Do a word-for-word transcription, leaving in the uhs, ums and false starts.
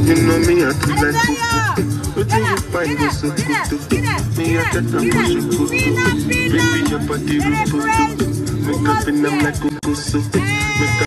You know me, I feel like cuckoo. But you find me so good. Me, I get a push you good. Baby, your body will put. Make up in them like cuckoo soup.